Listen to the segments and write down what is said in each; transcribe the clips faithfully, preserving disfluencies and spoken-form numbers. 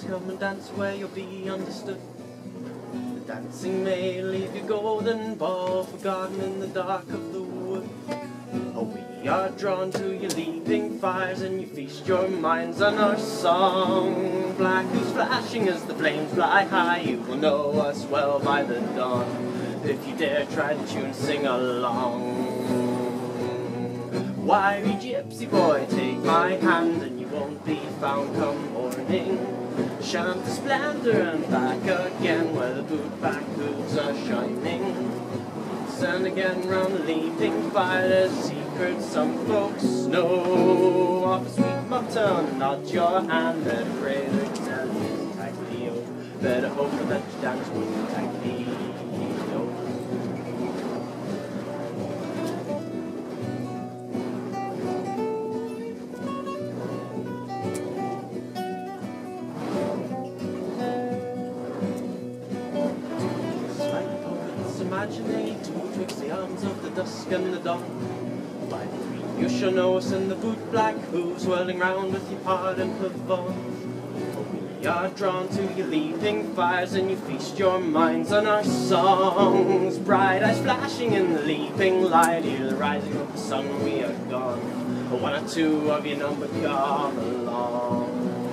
dance, come and dance where you'll be understood. The dancing may leave your golden ball forgotten in the dark of the wood. Oh, we are drawn to your leaping fires, and you feast your minds on our song. Black who's flashing as the flames fly high, you will know us well by the dawn. If you dare try the tune, sing along. Wiry gypsy boy, take my hand, and you won't be found come morning. Chant the splendor and back again, where the boot-back hooves are shining. And again round the leaping fire, there's a secret some folks know. Off a sweet mutton, nod your hand, better pray that you dance with Taglio. Better hope that you dance with Taglio. Imagining betwixt the arms of the dusk and the dawn. By the three you shall know us in the boot-black hooves, whirling round with your part and pavon. For we are drawn to your leaping fires, and you feast your minds on our songs. Bright eyes flashing in the leaping light, hear the rising of the sun when we are gone. One or two of your number come along.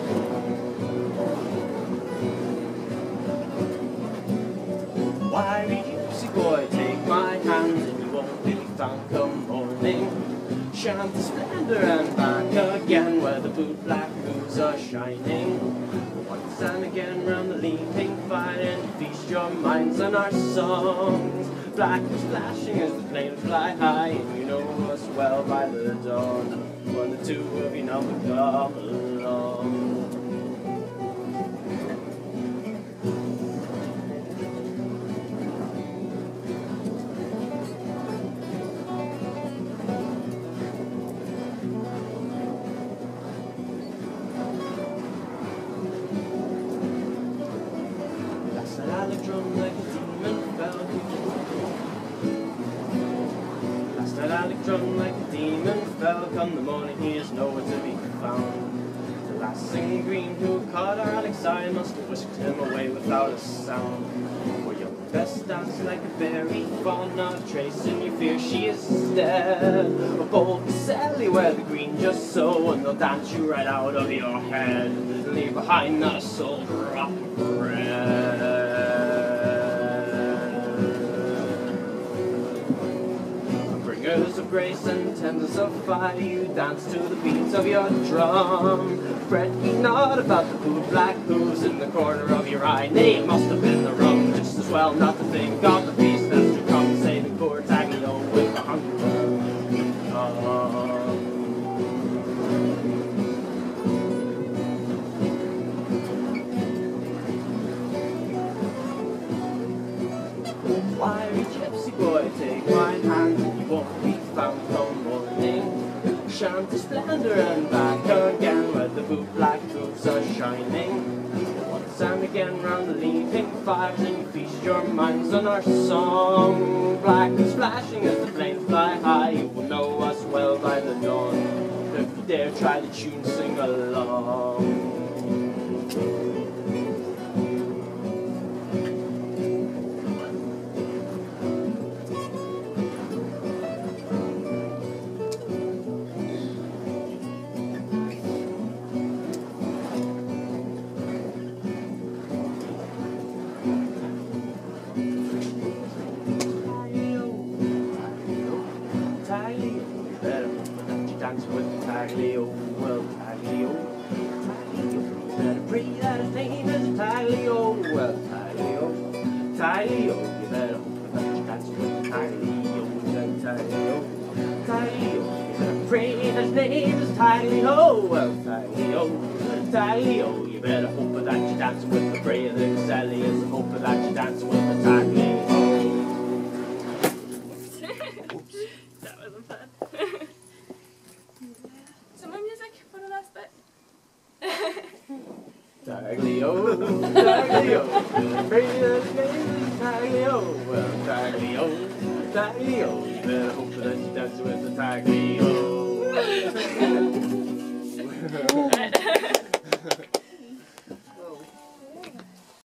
Why boy, take my hand, and you won't be found come morning. Chant the splendor and back again, where the boot-black hooves are shining. Once and again round the leaping fire, and feast your minds on our songs. Black is flashing as the flames fly high, and you know us well by the dawn. One or two of your number come along. Drum like a demon fell. Last night Alec drum like a demon fell. Come the morning he is nowhere to be found. The lassing green who caught our Alec's eye must have whisked him away without a sound. For your best dance like a berry fawn, not a trace in your fear she is dead. A bold Sally wear the green just so, and they'll dance you right out of your head. Leave behind not a soul drop of bread. Bringers of grace and tenders of fire, you dance to the beats of your drum. Fret ye not about the boot-black hooves in the corner of your eye. Nay, it must have been the rum, just as well not to think of the feast that's to come, saving poor Taglio with the hunger to come. Wiry gypsy boy, take my hand, and you won't be found come morning. Chant the splendor and back again, where the boot-black hooves are shining. Once and again round the leaping fires, and you feast your minds on our song. Black is flashing as the flames fly high, you will know us well by the dawn. If you dare try the tune, sing along. Dance with Taglio, well Taglio, Taglio, better pray that his name is Taglio, well Taglio, Taglio, you better hope that you dance with Taglio, well Taglio, Taglio, you better pray that his name is Taglio, well Taglio, Taglio, you better hope that you dance with the pray that Sally is, hope that you dance with the Taglio. That wasn't fun. Some more music for the last bit. Taglio, Taglio, pray that his name is Taglio, well Taglio, Taglio, you better hope that you dance with the Taglio.